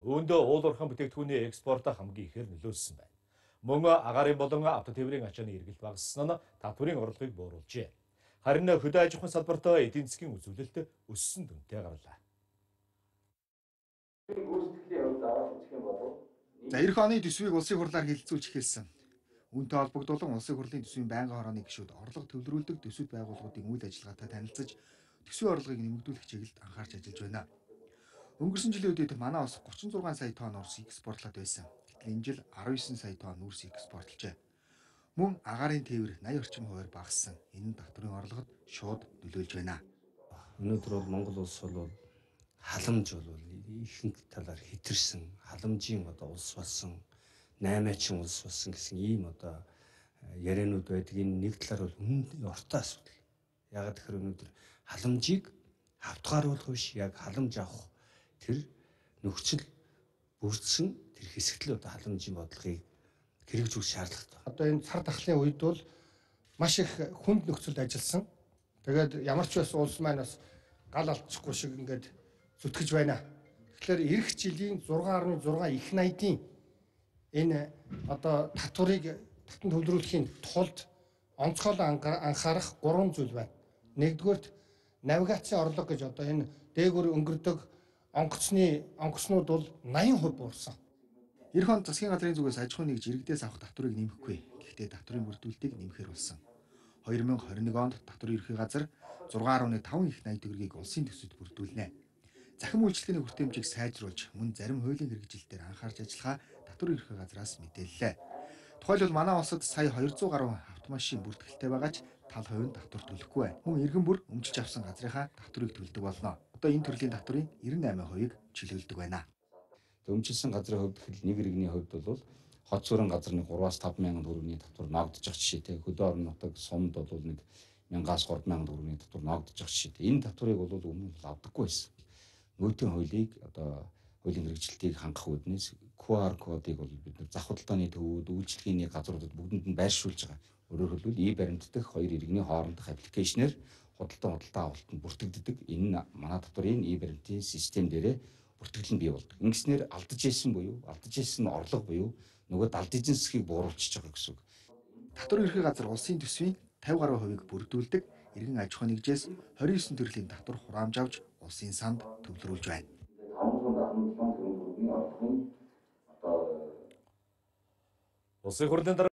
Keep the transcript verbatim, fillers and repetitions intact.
Үүндээ уул уурхайн бүтээгдэхүүний экспортоо хамгийн ихээр нөлөөлсөн байна. Мөн агаарын болон автотээврийн ачааны эргэлт багассан нь татврын орлогыг бууруулжээ. Харин хөдөө аж ахуйн салбарт эдийн засгийн үзүүлэлт өссөн дүнтэй гарлаа. За эх оны төсвийг улсын хурлаар хэлэлцүүлж эхэлсэн. Үүнтэй холбогдуулан улсын хурлын төсвийн байнгын хорооны гишүүд орлого төвлөрүүлдэг төсвийн байгууллагуудын үйл ажиллагаатай танилцж төсвийн орлогыг нэмэгдүүлэх чиглэлд анхаарч ажиллаж байна. Өнгөрсөн жилийн үдээд манай улс гучин зургаан сая тонн үрс экспортлоод байсан. Гэтэл энэ жил арван есөн сая тонн үрс экспортлжээ. Мөн агаарын тээвэр найдаа орчим хувиар багассан. Энэ нь татврын орлогод шууд нөлөөлж байна. Өнөөдөр бол Монгол улс бол халамж бол ихэнх талаар хэтэрсэн, халамжийн одоо улс болсон, наймаачин улс болсон гэсэн ийм одоо яриануд байдаг. Энэ нэг талаар бол үнэн ортой асуудал. Ягаад гэхээр өнөөдөр халамжийг хавтгааруулах биш, яг халамж авах тэр нөхцөл бүрдсэн тэр хэсэгт л одоо халамжийн бодлогыг хэрэгжүүлэх шаардлагатай. Одоо энэ цар тахлын үед бол маш их хүнд нөхцөлд ажилласан. Тэгээд ямар ч бас улс маань бас гал алдчихгүй шиг ингээд зүтгэж байна. Тэгэхээр эх жилийн зургаан гаруй зургаан их найдын энэ одоо татварыг татан төвлөрүүлэхийн тулд онцгойлон анхаарах гурван зүйл байна. Нэгдүгээрт навигацийн орлого гэж одоо энэ дээгүүр өнгөрдөг онгоцны онгоцнууд бол наян хувь буурсан. Эх онд засгийн газрын зүгээс аж ахуйн нэгж иргэдээс авах татварыг нэмэхгүй. Гэхдээ татврын бүрдүүлэлтийг нэмэхээр болсон. хоёр мянга хорин нэг онд татврын ерхий газар зургаан гаруй таван их найд төгрөгийг улсын төсөвт бүрдүүлнэ. Захин үйлчлэгээний хүртээмжийг сайжруулж, мөн зарим хуулийн хэрэгжилтээр анхаарч ажиллахаа татврын ерхий газраас мэдээллээ. Тухайлбал манай улсад сая хоёрдугаар гаруй автомашин бүртгэлтэй байгаа ч тал хувь нь татвар төлөхгүй байна. Мөн иргэн бүр өмчилж авсан газрынхаа татврыг төлдөг болно. Одоо энэ төрлийн татврын девятнадцать хувийг чөлөөлдөг байна. Өмчилсөн газрын хувьд гэхэл нэг иргэний хувьд бол хот суурин газрын гураваас таван мянган төгрөгийн татвар ногдож байгаа жишээтэй. Хөдөө орон нутаг сумд бол нэг мянгаас гурван мянган төгрөгийн татвар ногдож байгаа жишээтэй. Энэ татварыг бол өмнө нь авдаггүй байсан. Нөөтийн хуулийг одоо хуулийн хэрэгжилтийг хангах үүднээс ку ар кодыг бол бид нар зах худалдааны төвүүд, үйлчлэгээний газруудад бүгдэнд нь байршуулж байгаа. Өөрөөр хэлбэл и баримт дэх хоёр иргэний хоорондох аппликейшнээр худалдан худалдаа авалтанд бүртгэгддэг. Энэ нь манай татврын и баримтын систем дээрээ бүртгэл нь бий болдог. Ингэснээр алдаж ийсэн буюу алдаж ийсэн орлого буюу нөгөө далд эзэн засгийг бууруулчихж байгаа гэсэн үг. Татврын ерхий газар улсын төсвийн тавин гаруй хувийг бүрдүүлдэг. Иргэн аж ахуйн нэгжээс двадцать девять төрлийн татвар хураамж авч улсын санд төвлөрүүлж байна. Улсын хурлын